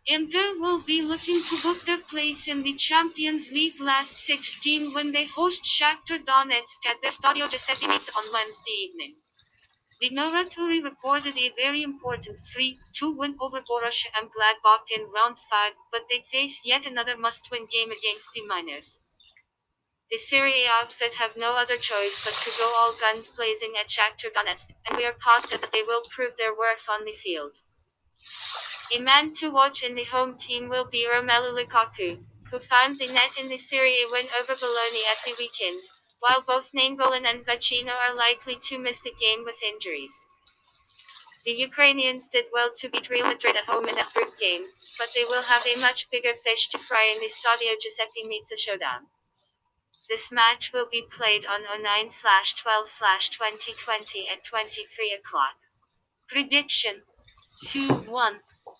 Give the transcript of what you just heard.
Inter will be looking to book their place in the Champions League last 16 when they host Shakhtar Donetsk at their Stadio Giuseppe Meazza on Wednesday evening. The Nerazzurri reported a very important 3-2 win over Borussia Mönchengladbach in round 5, but they face yet another must-win game against the Miners. The Serie A outfit have no other choice but to go all guns blazing at Shakhtar Donetsk, and we are positive that they will prove their worth on the field. A man to watch in the home team will be Romelu Lukaku, who found the net in the Serie A win over Bologna at the weekend, while both Nainggolan and Vecino are likely to miss the game with injuries. The Ukrainians did well to beat Real Madrid at home in this group game, but they will have a much bigger fish to fry in the Stadio Giuseppe Meazza showdown. This match will be played on 09/12/2020 at 23 o'clock. Prediction 2-1